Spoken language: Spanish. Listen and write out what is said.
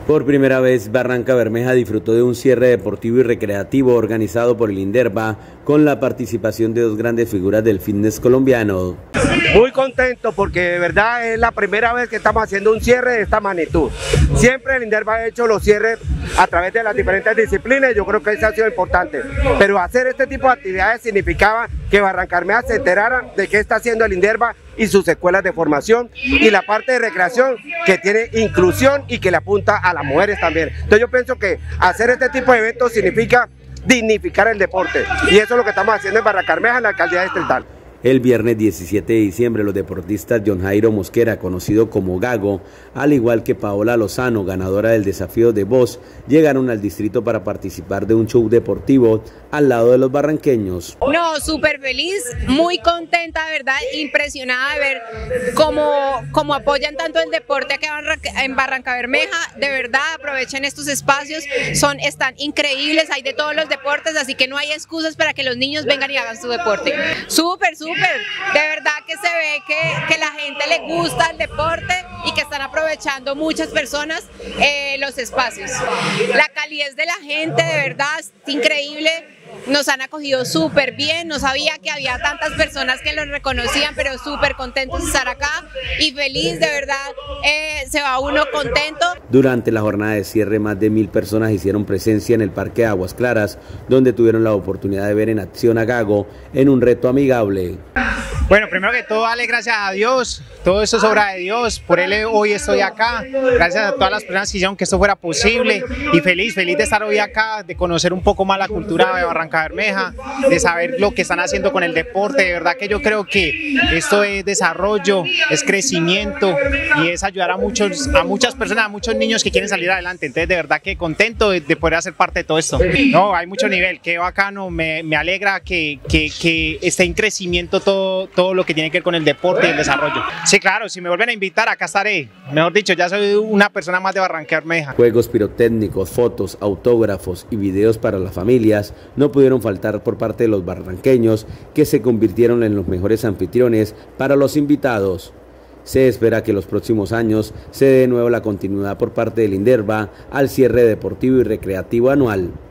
Por primera vez, Barrancabermeja disfrutó de un cierre deportivo y recreativo organizado por el INDERVA con la participación de dos grandes figuras del fitness colombiano. Muy contento porque de verdad es la primera vez que estamos haciendo un cierre de esta magnitud. Siempre el INDERVA ha hecho los cierres a través de las diferentes disciplinas y yo creo que eso ha sido importante. Pero hacer este tipo de actividades significaba que Barrancabermeja se enterara de qué está haciendo el INDERVA y sus escuelas de formación y la parte de recreación que tiene inclusión y que le apunta a las mujeres también. Entonces yo pienso que hacer este tipo de eventos significa dignificar el deporte y eso es lo que estamos haciendo en Barrancabermeja, en la alcaldía distrital. El viernes 17 de diciembre, los deportistas John Jairo Mosquera, conocido como Gago, al igual que Paola Lozano, ganadora del desafío de voz, llegaron al distrito para participar de un show deportivo al lado de los barranqueños. No, súper feliz, muy contenta, de verdad, impresionada de ver cómo apoyan tanto el deporte aquí en Barrancabermeja. De verdad, aprovechen estos espacios, están increíbles, hay de todos los deportes, así que no hay excusas para que los niños vengan y hagan su deporte. Súper, de verdad que se ve que la gente le gusta el deporte y que están aprovechando muchas personas los espacios. La calidez de la gente de verdad es increíble, nos han acogido súper bien, no sabía que había tantas personas que los reconocían, pero súper contentos de estar acá y feliz, de verdad, se va uno contento. Durante la jornada de cierre, más de 1000 personas hicieron presencia en el Parque de Aguas Claras, donde tuvieron la oportunidad de ver en acción a Gago en un reto amigable. Bueno, primero que todo, darle gracias a Dios, todo esto es obra de Dios, por él hoy estoy acá, gracias a todas las personas que hicieron que esto fuera posible y feliz de estar hoy acá, de conocer un poco más la cultura de Barrancabermeja, de saber lo que están haciendo con el deporte. De verdad que yo creo que esto es desarrollo, es crecimiento y es ayudar a muchas personas, a muchos niños que quieren salir adelante. Entonces de verdad que contento de poder hacer parte de todo esto. No, hay mucho nivel, qué bacano, me alegra que esté en crecimiento todo lo que tiene que ver con el deporte y el desarrollo. Sí, claro, si me vuelven a invitar, acá estaré. Mejor dicho, ya soy una persona más de Barrancabermeja. Juegos pirotécnicos, fotos, autógrafos y videos para las familias no pudieron faltar por parte de los barranqueños, que se convirtieron en los mejores anfitriones para los invitados. Se espera que los próximos años se dé de nuevo la continuidad por parte del INDERVA al cierre deportivo y recreativo anual.